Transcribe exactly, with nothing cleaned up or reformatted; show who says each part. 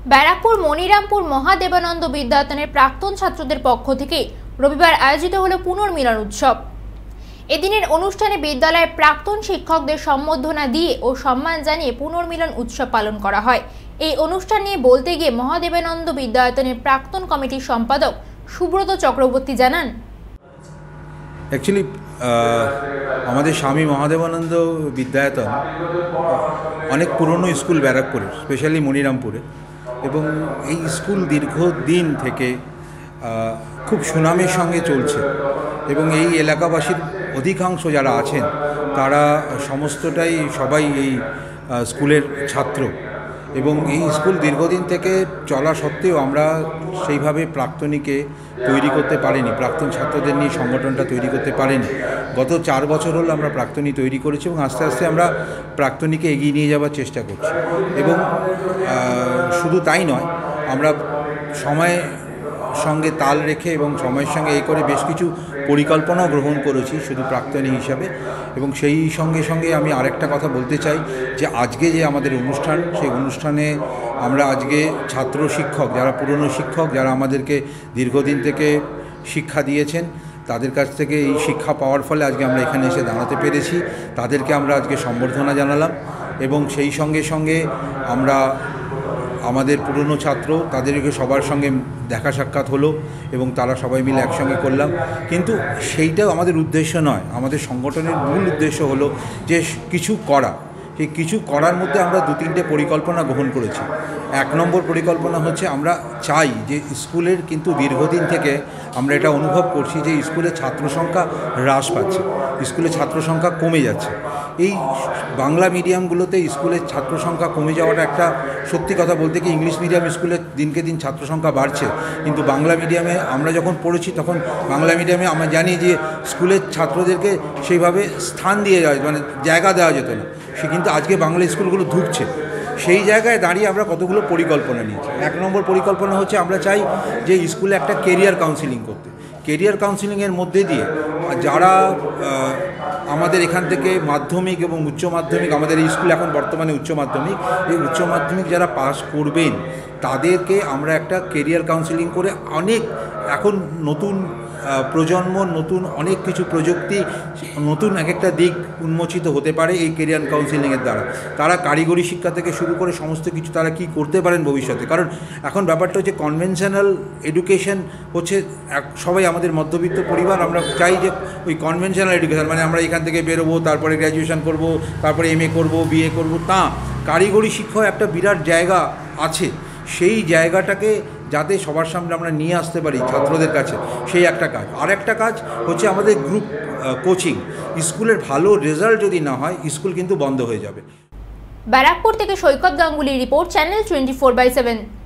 Speaker 1: ব্যারাকপুর মনিরামপুর মহাদেবানন্দ বিদ্যায়তনের প্রাক্তন ছাত্রদের পক্ষ থেকে রবিবার আয়োজিত হলো পুনর্মিলন উৎসব। এদিনের অনুষ্ঠানে বিদ্যালয়ের প্রাক্তন শিক্ষকদের সম্বর্ধনা দিয়ে ও সম্মান জানিয়ে পুনর্মিলন উৎসব পালন করা হয়। এই অনুষ্ঠান নিয়ে বলতে গিয়ে মহাদেবানন্দ বিদ্যায়তনের প্রাক্তন কমিটির সম্পাদক সুব্রত চক্রবর্তী জানান,
Speaker 2: অ্যাকচুয়ালি আমাদের স্বামী মহাদেবানন্দ বিদ্যায়তন অনেক পুরনো স্কুল ব্যারাকপুরের, স্পেশালি মনিরামপুরে, এবং এই স্কুল দীর্ঘদিন থেকে খুব সুনামের সঙ্গে চলছে এবং এই এলাকাবাসীর অধিকাংশ যারা আছেন তারা সমস্তটাই সবাই এই স্কুলের ছাত্র এবং এই স্কুল দীর্ঘদিন থেকে চলা সত্ত্বেও আমরা সেইভাবে প্রাক্তনীকে তৈরি করতে পারিনি, প্রাক্তন ছাত্রদের নিয়ে সংগঠনটা তৈরি করতে পারিনি। গত চার বছর হলো আমরা প্রাক্তনী তৈরি করেছি এবং আস্তে আস্তে আমরা প্রাক্তনীকে এগিয়ে নিয়ে যাওয়ার চেষ্টা করছি। এবং শুধু তাই নয়, আমরা সময়ের সঙ্গে তাল রেখে এবং সময়ের সঙ্গে এই করে বেশ কিছু পরিকল্পনাও গ্রহণ করেছি শুধু প্রাক্তনী হিসাবে। এবং সেই সঙ্গে সঙ্গে আমি আরেকটা কথা বলতে চাই যে আজকে যে আমাদের অনুষ্ঠান, সেই অনুষ্ঠানে আমরা আজকে ছাত্র শিক্ষক, যারা পুরনো শিক্ষক, যারা আমাদেরকে দীর্ঘদিন থেকে শিক্ষা দিয়েছেন, তাদের কাছ থেকে এই শিক্ষা পাওয়ার ফলে আজকে আমরা এখানে এসে দাঁড়াতে পেরেছি, তাদেরকে আমরা আজকে সম্বর্ধনা জানালাম। এবং সেই সঙ্গে সঙ্গে আমরা আমাদের পুরনো ছাত্র, তাদেরকে সবার সঙ্গে দেখা সাক্ষাৎ হলো এবং তারা সবাই মিলে একসঙ্গে করলাম। কিন্তু সেইটাও আমাদের উদ্দেশ্য নয়, আমাদের সংগঠনের মূল উদ্দেশ্য হলো যে কিছু করা। সেই কিছু করার মধ্যে আমরা দু তিনটে পরিকল্পনা গ্রহণ করেছি। এক নম্বর পরিকল্পনা হচ্ছে আমরা চাই যে স্কুলের কিন্তু দীর্ঘদিন থেকে আমরা এটা অনুভব করছি যে স্কুলের ছাত্র সংখ্যা হ্রাস পাচ্ছে, স্কুলের ছাত্র সংখ্যা কমে যাচ্ছে। এই বাংলা মিডিয়ামগুলোতে স্কুলের ছাত্র সংখ্যা কমে যাওয়াটা একটা সত্যি কথা বলতে কি, ইংলিশ মিডিয়াম স্কুলে দিনকে দিন ছাত্র সংখ্যা বাড়ছে, কিন্তু বাংলা মিডিয়ামে আমরা যখন পড়েছি তখন বাংলা মিডিয়ামে আমরা জানি যে স্কুলের ছাত্রদেরকে সেইভাবে স্থান দিয়ে যাওয়া, মানে জায়গা দেওয়া যেত না। সে কিন্তু আজকে বাংলা স্কুলগুলো ঢুকছে। সেই জায়গায় দাঁড়িয়ে আমরা কতগুলো পরিকল্পনা নিয়েছি। এক নম্বর পরিকল্পনা হচ্ছে আমরা চাই যে স্কুলে একটা কেরিয়ার কাউন্সিলিং করতে। কেরিয়ার কাউন্সিলিংয়ের মধ্যে দিয়ে যারা আমাদের এখান থেকে মাধ্যমিক এবং উচ্চ মাধ্যমিক, আমাদের এই স্কুল এখন বর্তমানে উচ্চ মাধ্যমিক, এই উচ্চ মাধ্যমিক যারা পাস করবেন তাদেরকে আমরা একটা কেরিয়ার কাউন্সিলিং করে অনেক এখন নতুন প্রজন্ম, নতুন অনেক কিছু প্রযুক্তি, নতুন এক একটা দিক উন্মোচিত হতে পারে এই কেরিয়ার কাউন্সিলিংয়ের দ্বারা। তারা কারিগরি শিক্ষা থেকে শুরু করে সমস্ত কিছু তারা কি করতে পারেন ভবিষ্যতে। কারণ এখন ব্যাপারটা হচ্ছে কনভেনশনাল এডুকেশন হচ্ছে, সবাই আমাদের মধ্যবিত্ত পরিবার, আমরা চাই যে ওই কনভেনশনাল এডুকেশন মানে আমরা এখান থেকে বেরোবো, তারপরে গ্র্যাজুয়েশন করব, তারপরে এম এ করবো, বিএ করব, তা কারিগরি শিক্ষা একটা বিরাট জায়গা আছে। সেই জায়গাটাকে যাতে সবার সামনে আমরা নিয়ে আসতে পারি ছাত্রদের কাছে, সেই একটা কাজ। আর একটা কাজ হচ্ছে আমাদের গ্রুপ কোচিং। স্কুলের ভালো রেজাল্ট যদি না হয় স্কুল কিন্তু বন্ধ হয়ে যাবে।
Speaker 1: ব্যারাকপুর থেকে সৈকত গাঙ্গুলির report, channel twenty four by seven.